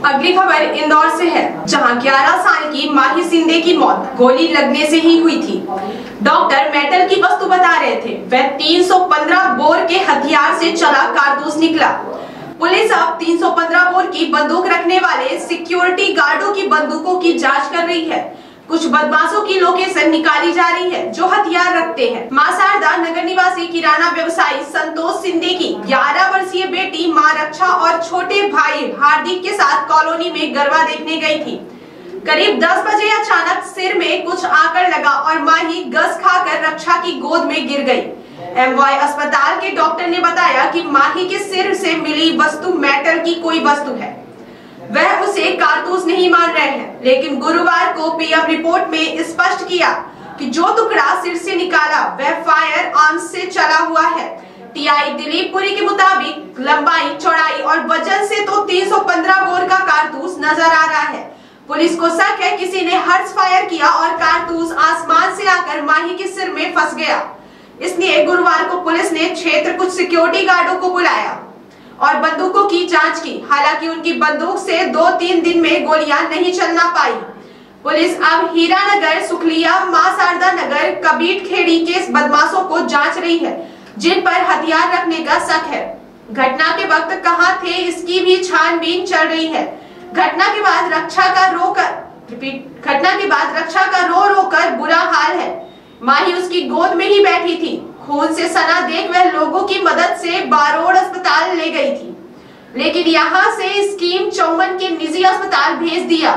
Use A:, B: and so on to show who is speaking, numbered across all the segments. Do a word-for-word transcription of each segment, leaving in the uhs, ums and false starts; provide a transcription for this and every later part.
A: अगली खबर इंदौर से है, जहां ग्यारह साल की माही सिंधे की मौत गोली लगने से ही हुई थी। डॉक्टर मेटल की वस्तु बता रहे थे, वह तीन सौ पंद्रह बोर के हथियार से चला कारतूस निकला। पुलिस अब तीन सौ पंद्रह बोर की बंदूक रखने वाले सिक्योरिटी गार्डों की बंदूकों की जांच कर रही है। कुछ बदमाशों की लोकेशन निकाली जा रही है जो हथियार रखते हैं। मां शारदा नगर निवासी किराना व्यवसायी संतोष सिंधे की ग्यारह वर्षीय बेटी मां रक्षा और छोटे भाई हार्दिक के साथ कॉलोनी में गरबा देखने गई थी। करीब दस बजे अचानक सिर में कुछ आकर लगा और मां ही गस खाकर रक्षा की गोद में गिर गई। एमवाय अस्पताल के डॉक्टर ने बताया कि माही के सिर से मिली वस्तु मेटल की कोई वस्तु है। वह उसे कारतूस नहीं मान रहे हैं, लेकिन गुरुवार को पीएम रिपोर्ट में स्पष्ट किया कि जो टुकड़ा सिर से निकाला वह फायर आर्म्स से चला हुआ है। टीआई दिलीप पुरी के मुताबिक लंबाई, चौड़ाई और वजन से तो तीन सौ पंद्रह बोर का कारतूस नजर आ रहा है। पुलिस को शक है किसी ने हर्ष फायर किया और कारतूस आसमान से आकर माही के सिर में फंस गया। इसलिए गुरुवार को पुलिस ने क्षेत्र कुछ सिक्योरिटी गार्डों को बुलाया और बंदूकों की जांच की। हालांकि उनकी बंदूक से दो तीन दिन में गोलियां नहीं चलना पाई। पुलिस अब हीरानगर, सुखलिया, मां शारदा नगर, कबीर खेड़ी के बदमाशों को जांच रही है, जिन पर हथियार रखने का शक है। घटना के वक्त कहां थे इसकी भी छानबीन चल रही है। घटना के बाद रक्षा का रो कर रिपीट घटना के बाद रक्षा का रो रो कर बुरा हाल है। माही उसकी गोद में ही बैठी थी। खून से सना देख वह लोगों की मदद से बारोड़ अस्पताल ले गई थी, लेकिन यहाँ से स्कीम चौमन के निजी अस्पताल भेज दिया।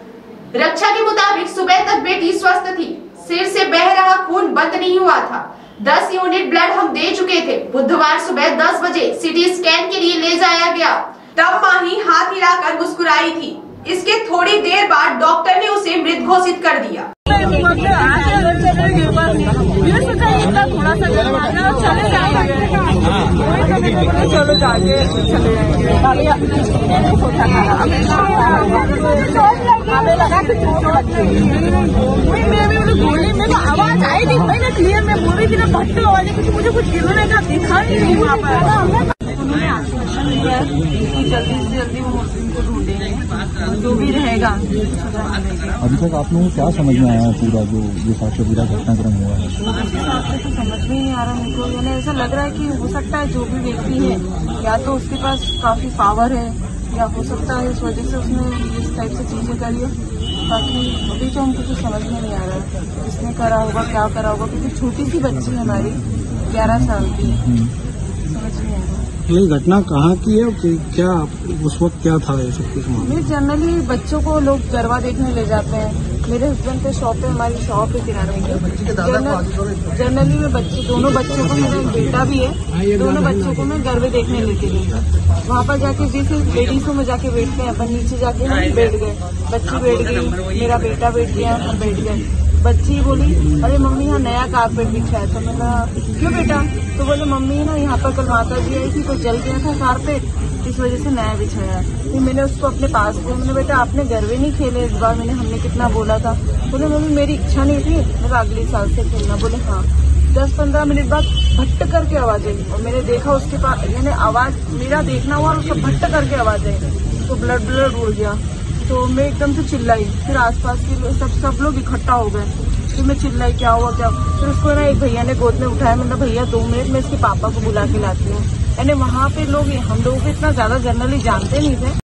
A: रक्षा के मुताबिक सुबह तक बेटी स्वस्थ थी। सिर से बह रहा खून बंद नहीं हुआ था। दस यूनिट ब्लड हम दे चुके थे। बुधवार सुबह दस बजे सिटी स्कैन के लिए ले जाया गया। तब माही हाथ हिलाकर मुस्कुराई थी। इसके थोड़ी देर बाद डॉक्टर ने उसे मृत घोषित कर दिया।
B: थोड़ा सा चले जाएंगे, चलो जाके चले जाएंगे। हमें लगा कि गोली में तो आवाज आई थी, मैंने क्लियर में बोल रही थी ना, भट्टे आवाज कुछ मुझे कुछ गिरने का दिखा ही नहीं वहाँ पर। उन्होंने आश्वासन दिया कि जल्दी से जल्दी वो मुस्लिम को ढूंढेंगे, जो भी रहेगा।
C: अभी तक आप लोगों को क्या समझ में आया पूरा जो ये साक्ष्य पूरा घटनाक्रम हुआ है?
B: तो समझ में नहीं आ रहा मेरे को। यानी ऐसा लग रहा है कि हो सकता है जो भी व्यक्ति है या तो उसके पास काफी पावर है, या हो सकता है इस वजह से उसने इस टाइप से चीजें करी है। बाकी अभी तो हमको कुछ समझ में नहीं आ रहा है किसने करा होगा, क्या करा होगा, क्योंकि छोटी सी बच्ची है हमारी, ग्यारह साल की, समझ नहीं आ रहा।
C: ये घटना कहाँ की है, कि क्या उस वक्त क्या था ये सब कुछ?
B: मैं जनरली बच्चों को लोग गरबा देखने ले जाते हैं। मेरे हस्बैंड पे शॉप है, हमारी शॉप है किराने की। जनरली मैं बच्चे दोनों बच्चों को, मेरा एक बेटा भी है, दोनों बच्चों को मैं गरबे देखने लेके गई। वहाँ पर जाके जैसे लेडीजों में जाके बैठते हैं अपन, नीचे जाके हम बैठ गए, बच्ची बैठ गई, मेरा बेटा बैठ गया, हम बैठ गए। बच्ची बोली, अरे मम्मी यहाँ नया कारपेट बिछा है। तो मैंने कहा क्यों बेटा? तो बोले मम्मी ना यहाँ पर कल माता जी आई थी तो जल गया था कारपेट, इस वजह से नया बिछाया। फिर मैंने उसको अपने पास बोला, मैंने बेटा आपने गरबे नहीं खेले इस बार, मैंने हमने कितना बोला था। बोले मम्मी मेरी इच्छा नहीं थी, मेरा अगले साल से खेलना। बोले हाँ। दस पंद्रह मिनट बाद भट्ट करके आवाज आई और मैंने देखा उसके पास, यानी आवाज मेरा देखना हुआ और उसका भट्ट करके आवाज आई, तो ब्लड ब्लड उड़ गया। तो मैं एकदम से चिल्लाई, फिर आसपास के सब सब लोग इकट्ठा हो गए। फिर मैं चिल्लाई क्या हुआ क्या। फिर उसको ना एक भैया ने गोद में उठाया। मैंने भैया दो मिनट में इसके पापा को बुला के लाती हूँ। यानी वहाँ पे लोग हम लोगों को इतना ज्यादा जनरली जानते नहीं थे।